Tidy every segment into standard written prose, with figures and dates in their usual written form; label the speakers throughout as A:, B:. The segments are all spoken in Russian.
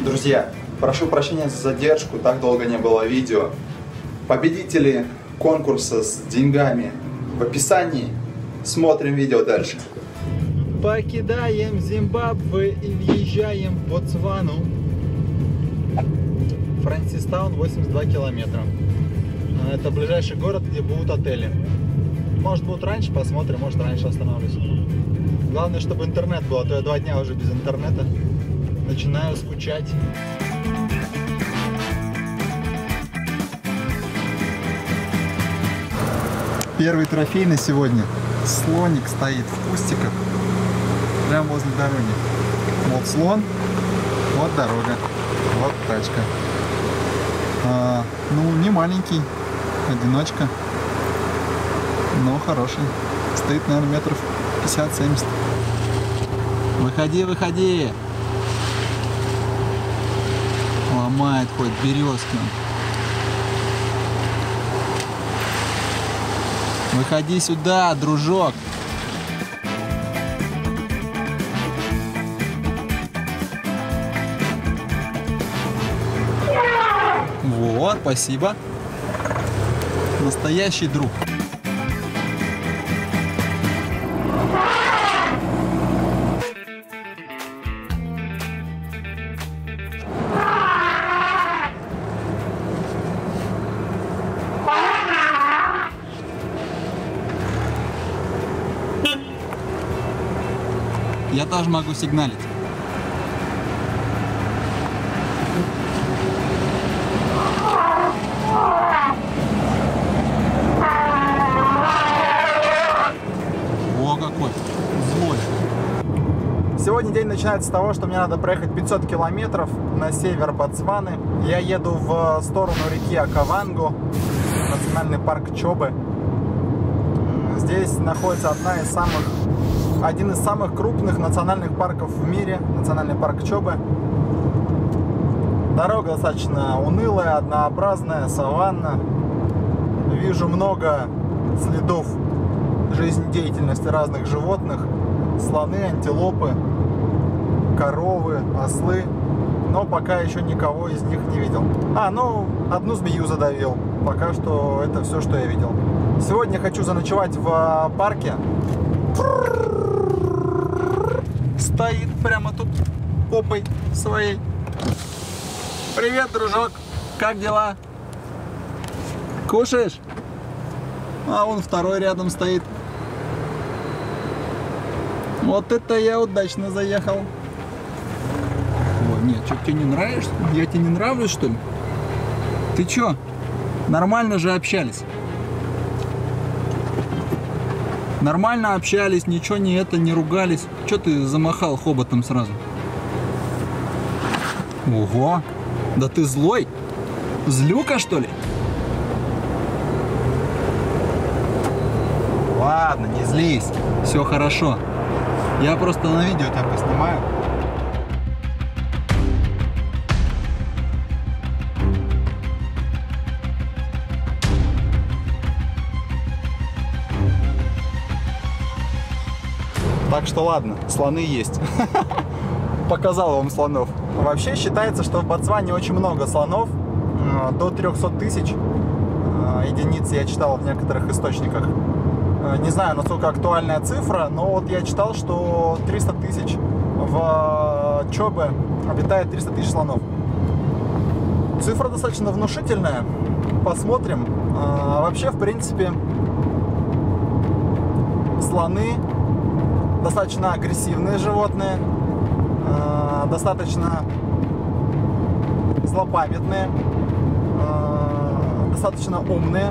A: Друзья, прошу прощения за задержку, так долго не было видео. Победители конкурса с деньгами в описании. Смотрим видео дальше. Покидаем Зимбабве и въезжаем в Ботсвану. Франсистаун, 82 километра. Это ближайший город, где будут отели. Может, будут раньше, посмотрим, может, раньше остановлюсь. Главное, чтобы интернет был, а то я 2 дня уже без интернета. Начинаю скучать. Первый трофей на сегодня. Слоник стоит в кустиках, прямо возле дороги. Вот слон, вот дорога, вот тачка. Ну, не маленький, одиночка, но хороший. Стоит, наверное, метров 50-70. Выходи, выходи! Ломает хоть березки. Выходи сюда, дружок. Вот, спасибо. Настоящий друг. Я тоже могу сигналить. О, какой злой. Сегодня день начинается с того, что мне надо проехать 500 километров на север Ботсваны. Я еду в сторону реки Окавангу, национальный парк Чобе. Здесь находится один из самых крупных национальных парков в мире, национальный парк Чобе. Дорога достаточно унылая, однообразная, саванна. Вижу много следов жизнедеятельности разных животных. Слоны, антилопы, коровы, ослы. Но пока еще никого из них не видел. Ну, одну змею задавил. Пока что это все, что я видел. Сегодня хочу заночевать в парке. Стоит прямо тут попой своей. Привет, дружок. Как дела? Кушаешь? Вон второй рядом стоит. Вот это я удачно заехал. Ой, нет, что, тебе не нравишься? Я тебе не нравлюсь, что ли? Ты чё? Нормально же общались. Нормально общались, ничего не ругались. Чё ты замахал хоботом сразу? Ого! Да ты злой? Злюка, что ли? Ладно, не злись. Все хорошо. Я просто на видео тебя поснимаю. Так что ладно, слоны есть. Показал вам слонов. Вообще считается, что в Ботсване очень много слонов. До 300 тысяч единиц я читал в некоторых источниках. Не знаю, насколько актуальная цифра, но вот я читал, что 300 тысяч в Чобе обитает 300 тысяч слонов. Цифра достаточно внушительная. Посмотрим. Вообще, в принципе, слоны достаточно агрессивные животные, достаточно злопамятные, достаточно умные.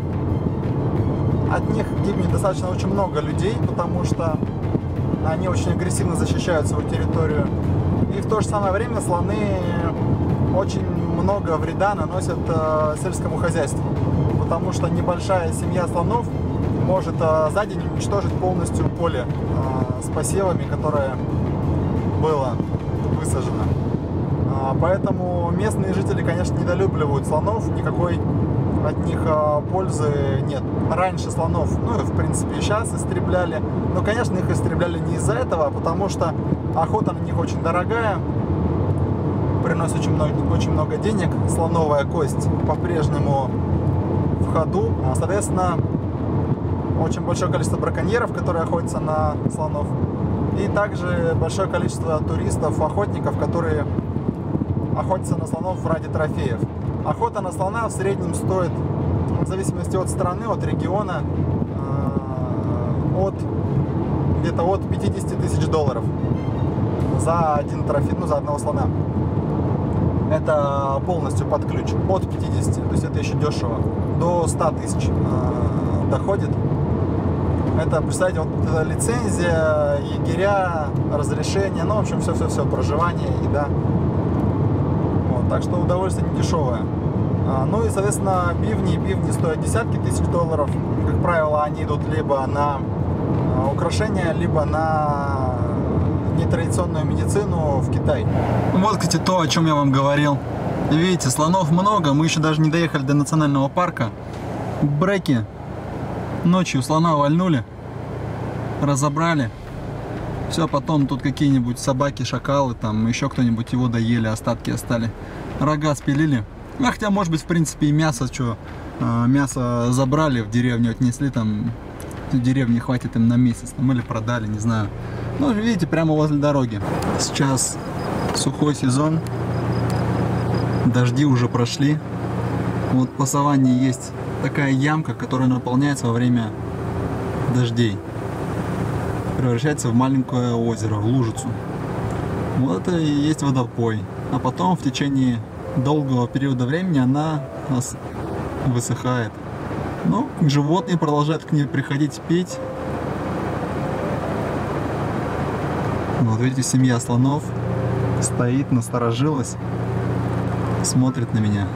A: От них гибнет достаточно очень много людей, потому что они очень агрессивно защищают свою территорию. И в то же самое время слоны очень много вреда наносят сельскому хозяйству, потому что небольшая семья слонов может за день уничтожить полностью поле с посевами, которое было высажено. Поэтому местные жители, конечно, недолюбливают слонов, никакой от них пользы нет. Раньше слонов, ну и в принципе и сейчас истребляли, но, конечно, их истребляли не из-за этого, а потому что охота на них очень дорогая, приносит очень много денег. Слоновая кость по-прежнему в ходу. Соответственно, очень большое количество браконьеров, которые охотятся на слонов. И также большое количество туристов, охотников, которые охотятся на слонов ради трофеев. Охота на слона в среднем стоит, в зависимости от страны, от региона, где-то от 50 тысяч долларов за один трофей, ну, за одного слона. Это полностью под ключ. От 50, то есть это еще дешево, до 100 тысяч доходит. Это, представьте, вот лицензия, егеря, разрешение, ну, в общем, все, проживание, еда. Вот, так что удовольствие не дешевое. Ну и, соответственно, бивни стоят десятки тысяч долларов. Как правило, они идут либо на украшения, либо на нетрадиционную медицину в Китай.
B: Вот, кстати, то, о чем я вам говорил. Видите, слонов много, мы еще даже не доехали до национального парка. Бреки ночью слона вальнули, разобрали. Все, потом тут какие-нибудь собаки, шакалы, там еще кто-нибудь его доели, остатки остались. Рога спилили. А хотя, может быть, в принципе, и мясо, что мясо забрали, в деревню отнесли, там в деревне хватит им на месяц, там, или продали, не знаю. Ну, видите, прямо возле дороги. Сейчас сухой сезон, дожди уже прошли. Вот по саванне есть такая ямка, которая наполняется во время дождей. Превращается в маленькое озеро, в лужицу. Вот это и есть водопой. А потом в течение долгого периода времени она высыхает. Но животные продолжают к ней приходить пить. Вот видите, семья слонов стоит, насторожилась, смотрит на меня.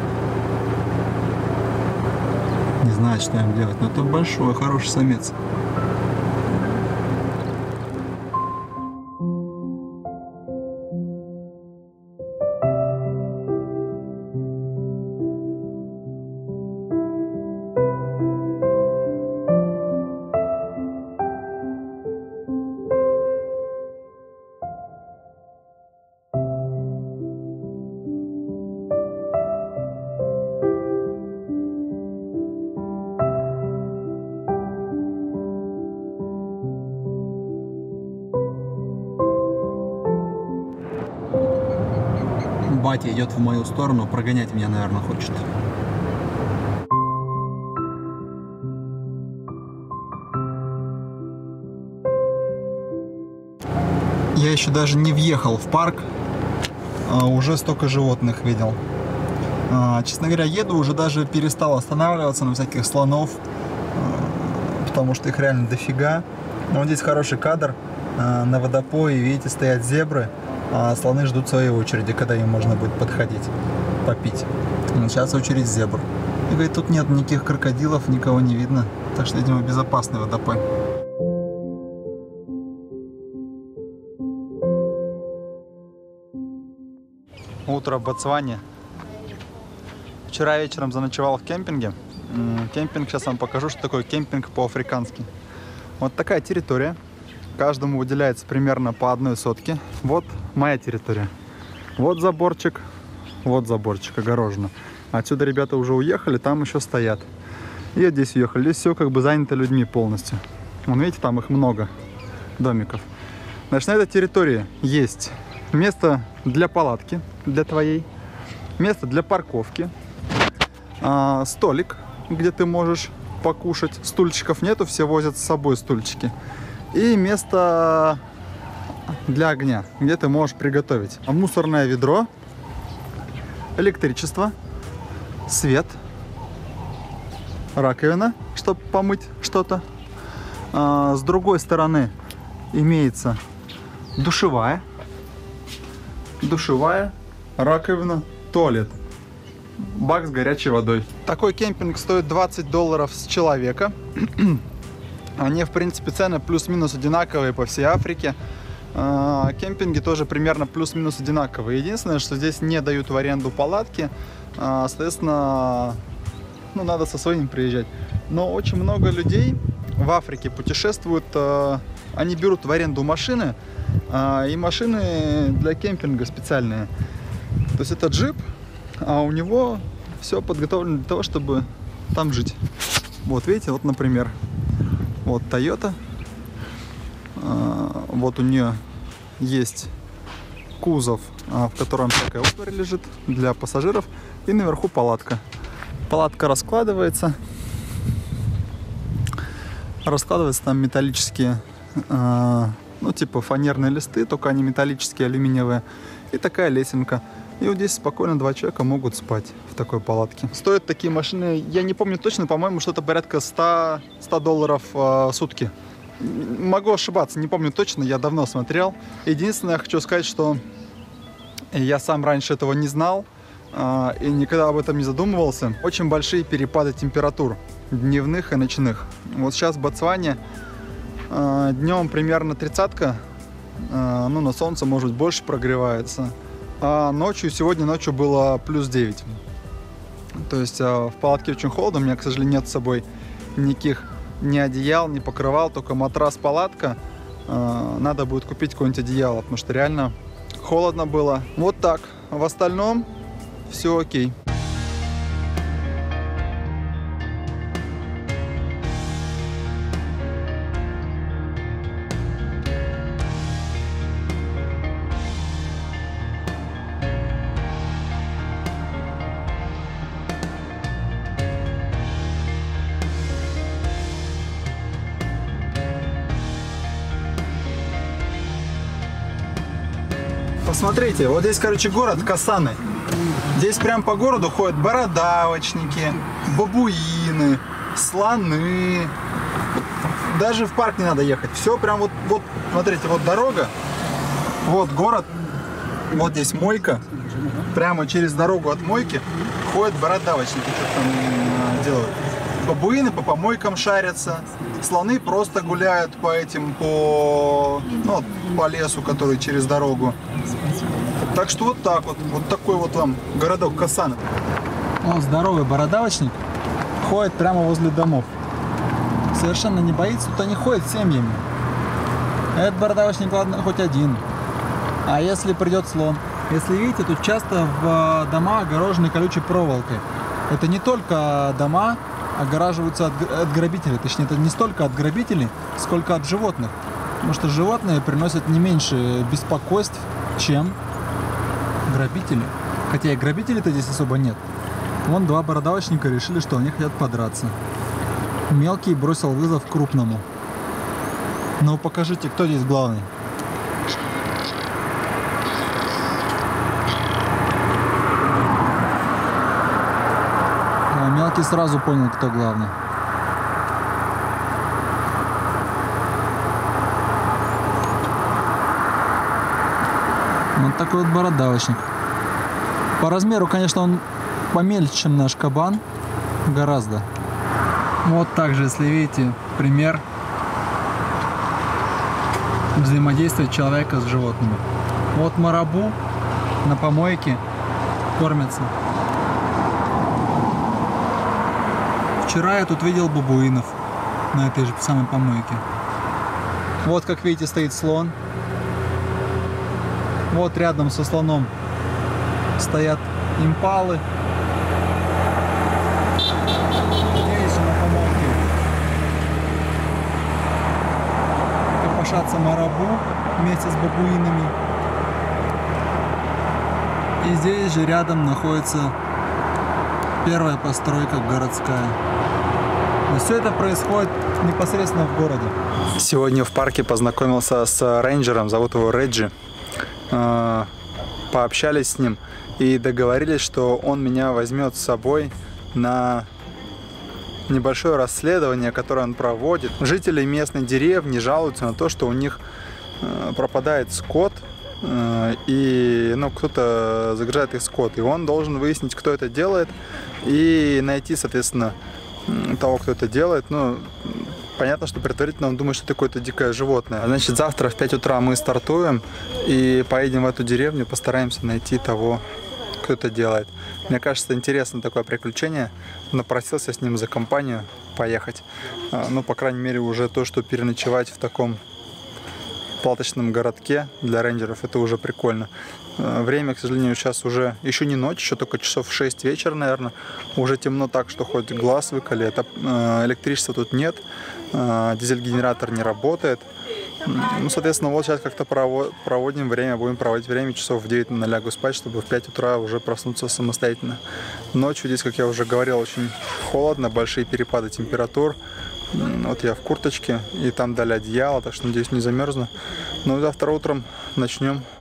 B: Не знает, что им делать, но это большой, хороший самец. Батя идет в мою сторону, прогонять меня, наверное, хочет. Я еще даже не въехал в парк, уже столько животных видел. Честно говоря, еду, уже даже перестал останавливаться на всяких слонов, потому что их реально дофига. Но вот здесь хороший кадр, на водопое, видите, стоят зебры. А слоны ждут своей очереди, когда им можно будет подходить, попить. Сейчас очередь зебр. И говорит, тут нет никаких крокодилов, никого не видно. Так что, видимо, безопасный водопой. Утро в Ботсване. Вчера вечером заночевал в кемпинге. Кемпинг, сейчас вам покажу, что такое кемпинг по-африкански. Вот такая территория. Каждому выделяется примерно по 1 сотке. Вот моя территория. Вот заборчик, огорожено. Отсюда ребята уже уехали, там еще стоят. И вот здесь уехали. Здесь все как бы занято людьми полностью. Вон, видите, там их много, домиков. Значит, на этой территории есть место для палатки, для твоей. Место для парковки. Столик, где ты можешь покушать. Стульчиков нету, все возят с собой стульчики. И место для огня, где ты можешь приготовить. Мусорное ведро, электричество, свет, раковина, чтобы помыть что-то. С другой стороны имеется душевая, раковина, туалет, бак с горячей водой. Такой кемпинг стоит $20 с человека. Они, в принципе, цены плюс-минус одинаковые по всей Африке. Кемпинги тоже примерно плюс-минус одинаковые. Единственное, что здесь не дают в аренду палатки. Соответственно, ну, надо со своим приезжать. Но очень много людей в Африке путешествуют. Они берут в аренду машины. И машины для кемпинга специальные. То есть это джип, а у него все подготовлено для того, чтобы там жить. Вот видите, вот, например, вот Toyota. Вот у нее есть кузов, в котором всякая утварь лежит для пассажиров. И наверху палатка. Палатка раскладывается. Раскладываются там металлические, ну типа фанерные листы, только они металлические, алюминиевые. И такая лесенка. И вот здесь спокойно 2 человека могут спать в такой палатке. Стоят такие машины, я не помню точно, по-моему, что-то порядка $100 в сутки. Могу ошибаться, не помню точно, я давно смотрел. Единственное, я хочу сказать, что я сам раньше этого не знал и никогда об этом не задумывался. Очень большие перепады температур, дневных и ночных. Вот сейчас в Ботсване днем примерно 30-ка, ну на солнце может быть больше прогревается. А ночью, сегодня ночью было +9. То есть в палатке очень холодно, у меня, к сожалению, нет с собой никаких ни одеял, ни покрывал, только матрас-палатка. Надо будет купить какое-нибудь одеяло, потому что реально холодно было. Вот так. В остальном все окей. Посмотрите, вот здесь, короче, город Касаны. Здесь прям по городу ходят бородавочники, бабуины, слоны. Даже в парк не надо ехать. Все прям вот, смотрите, вот дорога, вот город, вот здесь мойка. Прямо через дорогу от мойки ходят бородавочники, что там делают. Бабуины по помойкам шарятся, слоны просто гуляют по этим, по лесу, который через дорогу. Так что вот так вот, вот такой вот вам городок Касаны. Вот здоровый бородавочник ходит прямо возле домов. Совершенно не боится, тут они ходят семьями. Этот бородавочник, ладно, хоть один. А если придет слон? Если видите, тут часто в дома огорожены колючей проволокой. Это не только дома огораживаются от грабителей. Точнее, это не столько от грабителей, сколько от животных. Потому что животные приносят не меньше беспокойств, чем грабители. Хотя и грабителей-то здесь особо нет. Вон 2 бородавочника решили, что они хотят подраться. Мелкий бросил вызов крупному. Ну покажите, кто здесь главный. Мелкий сразу понял, кто главный. Вот такой вот бородавочник. По размеру, конечно, он помельче, чем наш кабан. Гораздо. Вот также, если видите, пример взаимодействия человека с животными. Вот марабу на помойке кормятся. Вчера я тут видел бабуинов на этой же самой помойке. Вот, как видите, стоит слон. Вот рядом со слоном стоят импалы. Здесь же на помойке копошатся марабу вместе с бабуинами. И здесь же рядом находится первая постройка городская. Но все это происходит непосредственно в городе. Сегодня в парке познакомился с рейнджером, зовут его Реджи. Пообщались с ним и договорились, что он меня возьмет с собой на небольшое расследование, которое он проводит. Жители местной деревни жалуются на то, что у них пропадает скот, и кто-то загружает их скот. И он должен выяснить, кто это делает, и найти, соответственно, того, кто это делает. Понятно, что предварительно он думает, что это какое-то дикое животное. Значит, завтра в 5 утра мы стартуем и поедем в эту деревню, постараемся найти того, кто это делает. Мне кажется, интересно такое приключение. Напросился с ним за компанию поехать. По крайней мере, уже то, что переночевать в таком палаточном городке для рейнджеров. Это уже прикольно. Время, к сожалению, сейчас уже еще не ночь, еще только часов 6 вечера, наверное. Уже темно так, что хоть глаз выколи. Электричества тут нет, дизель-генератор не работает. Ну, соответственно, вот сейчас как-то проводим время, будем проводить время, часов в 9 лягу спать, чтобы в 5 утра уже проснуться самостоятельно. Ночью здесь, как я уже говорил, очень холодно, большие перепады температур. Вот я в курточке, и там дали одеяло, так что, надеюсь, не замерзну. Ну и завтра утром начнем